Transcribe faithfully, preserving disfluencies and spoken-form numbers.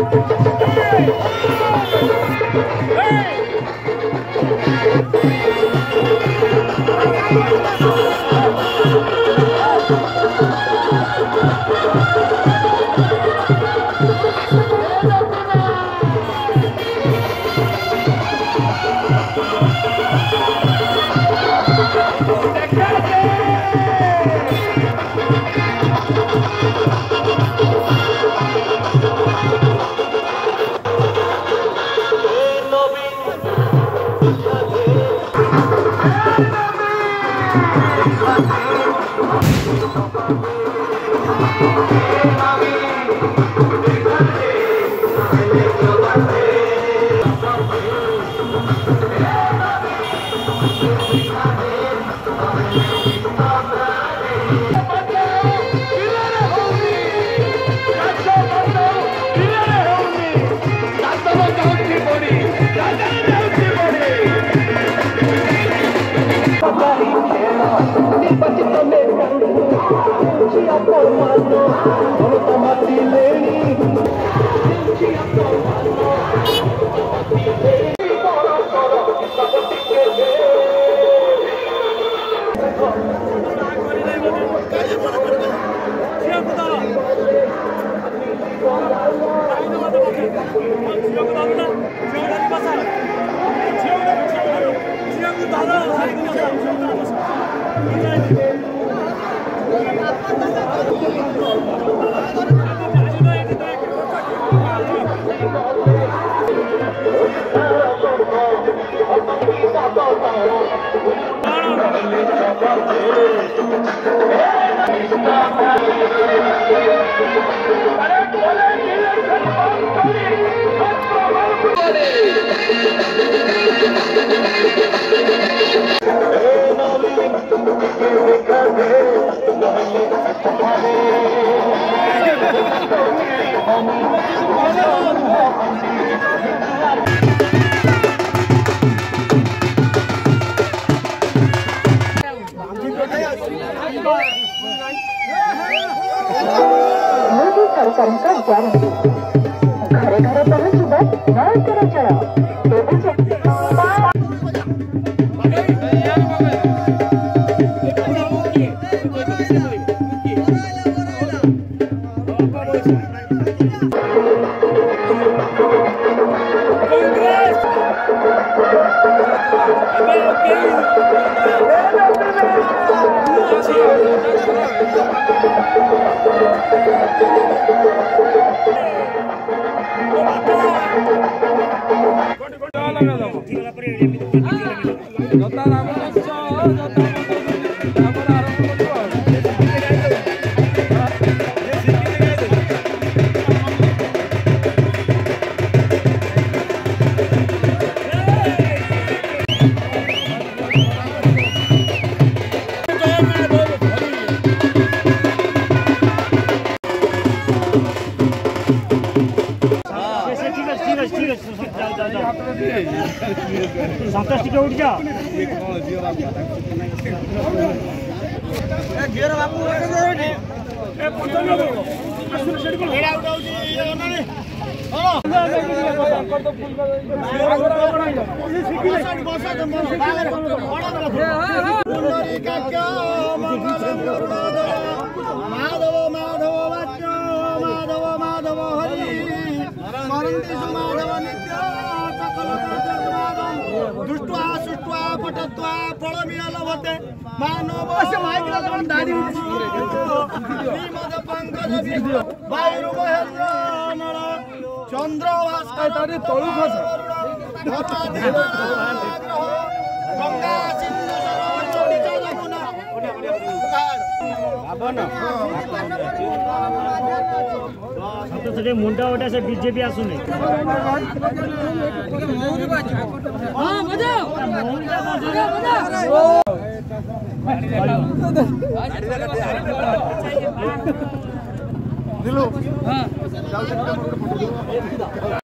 घरे घरे पहुंचुब नल चलाचल संतोष टिके उठ जा गियर बापू ए पंचम लो असुर सेट को हेडा उठाउ छी ओनाने हां कर तो फुल कर ये सिकी ले बसा दे बड़ा दे सुंदरी काका मंगलम करुणादय माधव माधव वाच्य माधव माधव हरि स्मरन्ति सुमाधव नित्य दुष्टवा सुष्टवा पटत्वा प्रलमिया लभते मानव दाढ़ी श्रीमद पंकज वायु महेन्द्र नर चंद्र भास्कर तलु गंगा सिंधु सरस्वती जमुना से मुंडा उठा से बीजेपी आसुनी दिलू